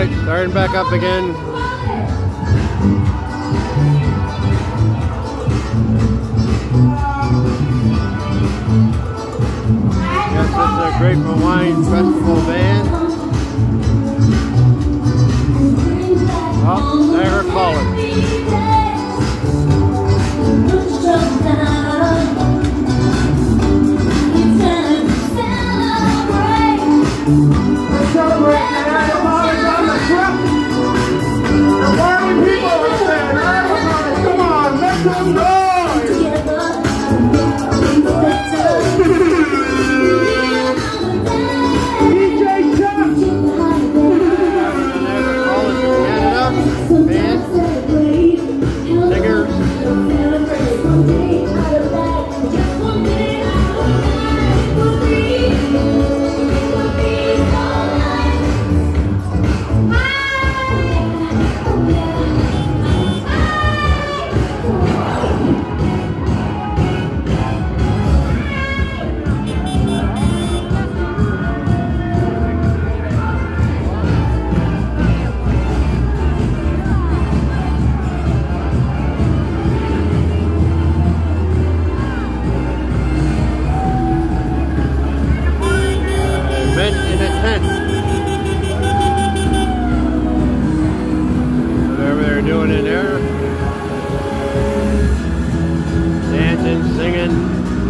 Alright, starting back up again. Yes, this is a Grateful Wine Festival band. Oh, they are calling. Whatever they're doing in there, dancing, singing.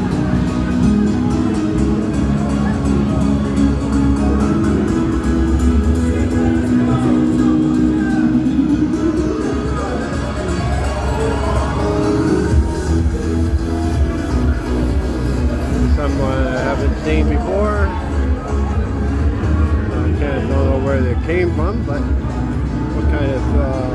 Someone I haven't seen before. I don't know where they came from, but what kind of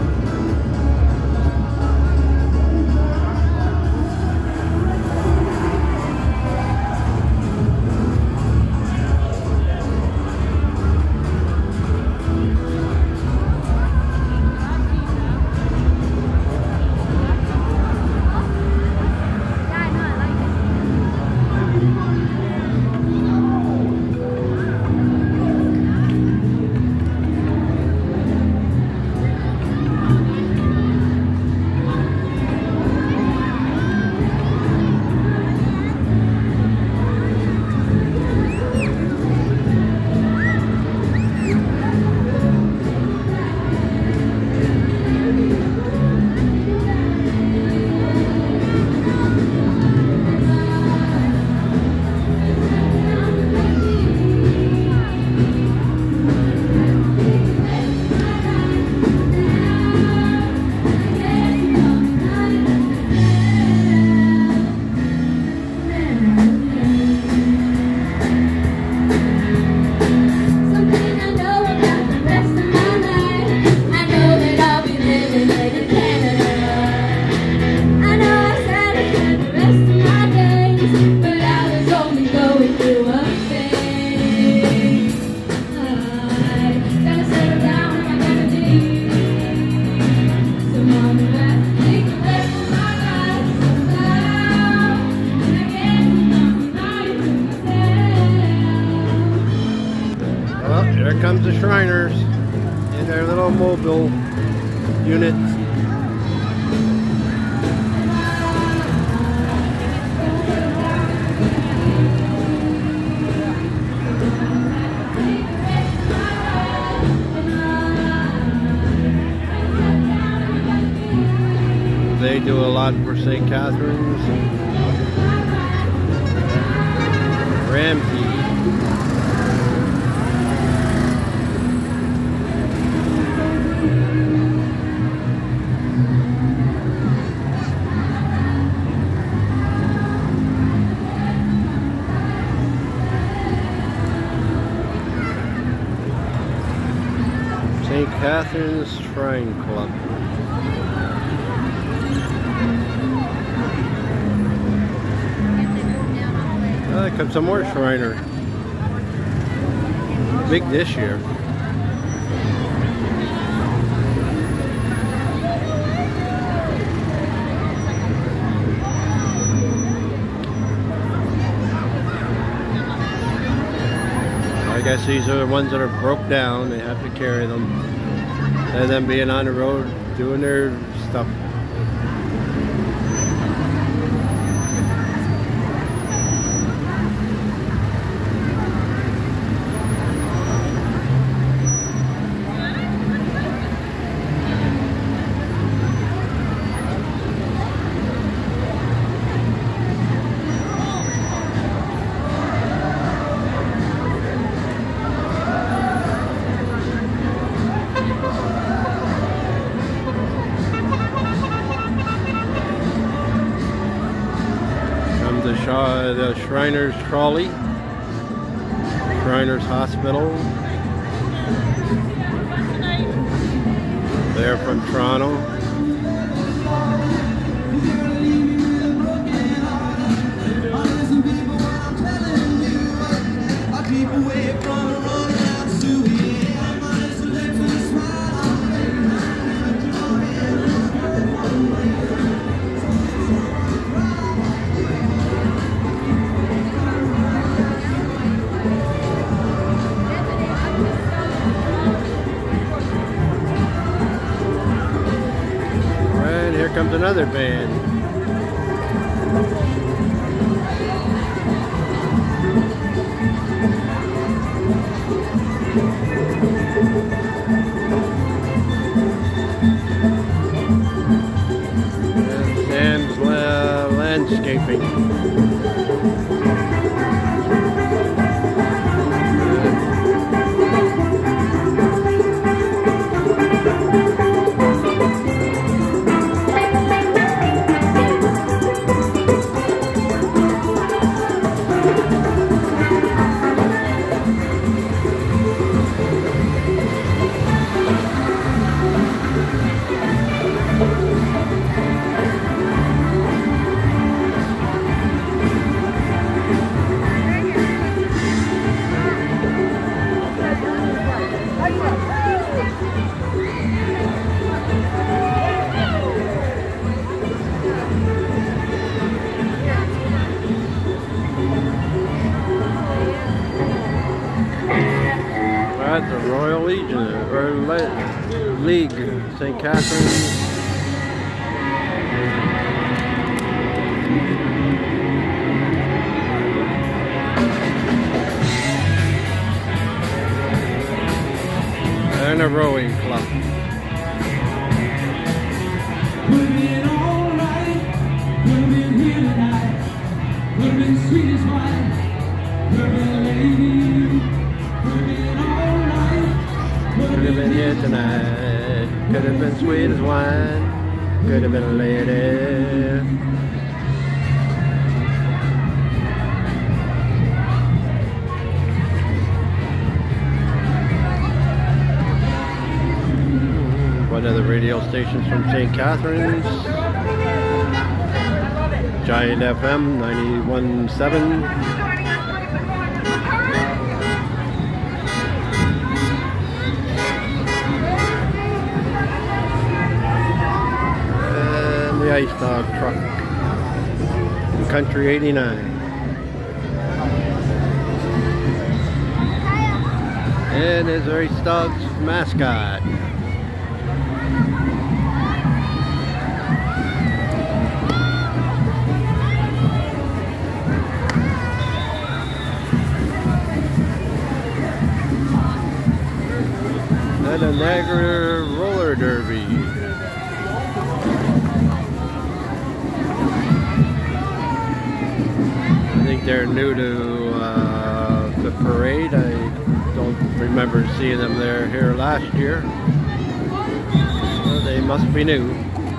here comes the Shriners in their little mobile units. They do a lot for St. Catharines. Ramsey. St. Catharines Shrine Club. There comes some more Shriner. Big this year. I guess these are the ones that are broke down. They have to carry them. and them being on the road doing their stuff. The Shriners Trolley, Shriners Hospital. They're from Toronto. Here comes another band. And Sam's Landscaping. That's the Royal Legion, or League, St. Catharines. And a rowing club. Would've been alright, would've been here tonight, would've been sweet as wine, would've been a lady, would've been alright, Could have been here tonight, could have been sweet as wine, could have been a lady. One of the radio stations from St. Catharines, Giant FM 91.7. And the Ice Dog truck, Country 89. And there's our Ice Dog's mascot. And a Niagara Roller Derby. I think they're new to the parade. I don't remember seeing them here last year. Well, they must be new.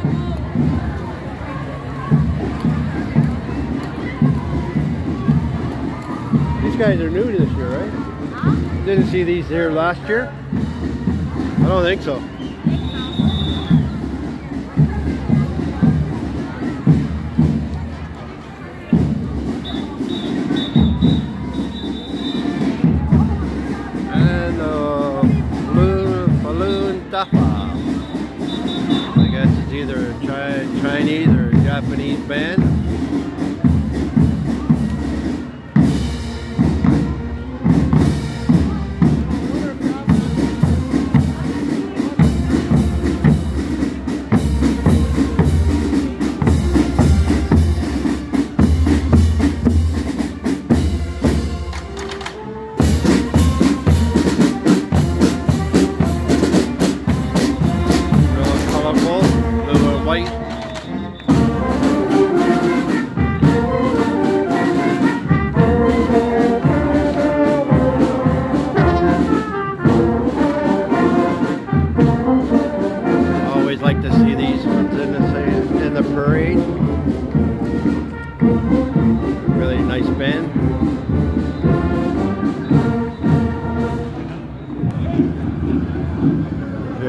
These guys are new this year, right? Didn't see these here last year? I don't think so. And balloon Dafa. I guess it's either a Chinese or Japanese band.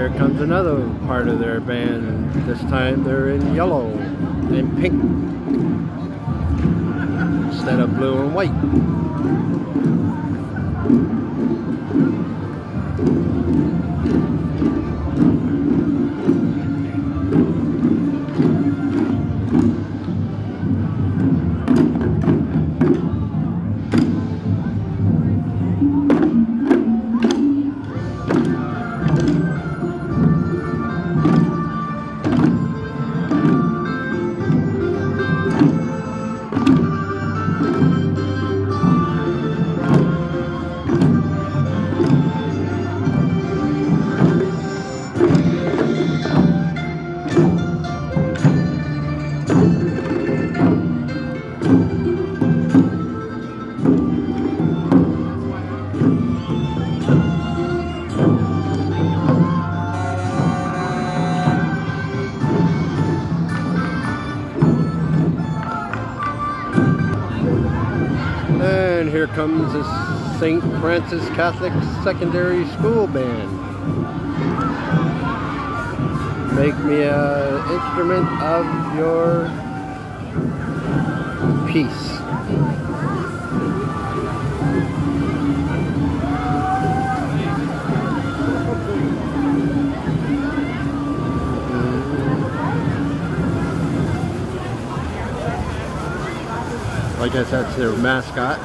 here comes another part of their band. This time they're in yellow and pink instead of blue and white. And here comes the St. Francis Catholic Secondary School Band. Make me an instrument of your peace. I guess that's their mascot.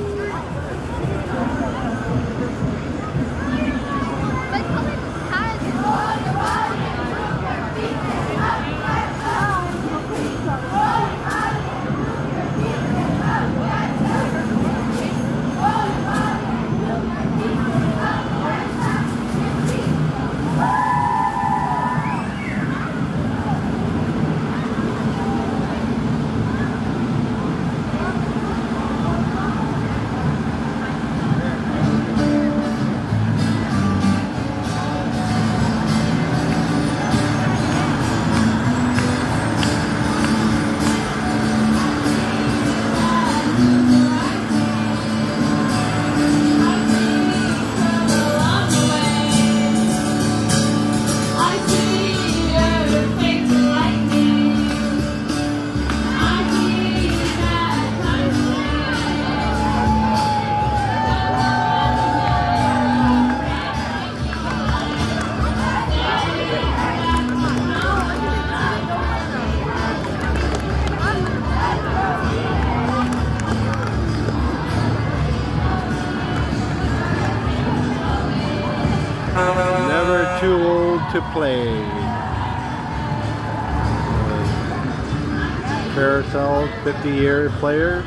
Never too old to play. Carousel 50-year players.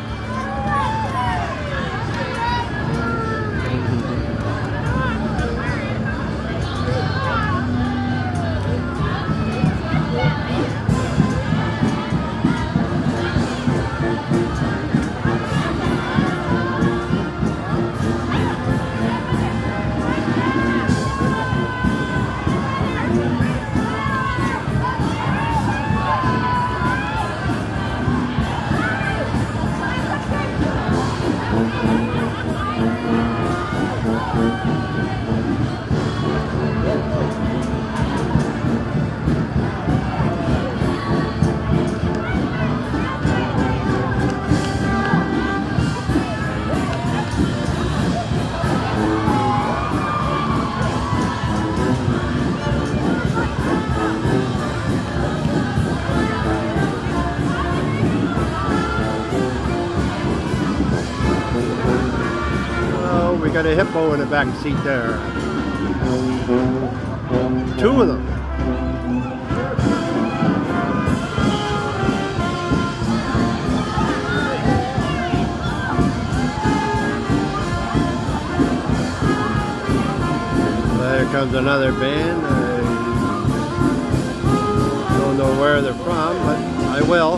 We got a hippo in the back seat there. Two of them. There comes another band. I don't know where they're from, but I will.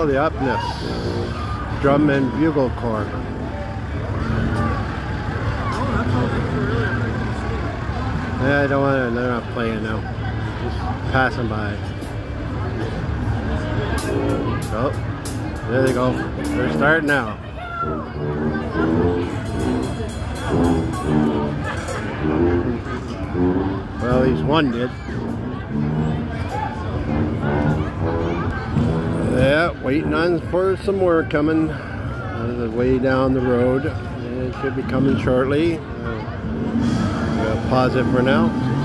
Oh, the Upness Drum and Bugle Corps. Yeah, I don't want to, they're not playing now. Just passing by. Oh, there they go. They're starting now. Well, at least one did. Yeah, waiting on for some more coming. Way down the road. It should be coming shortly. Pause it for now.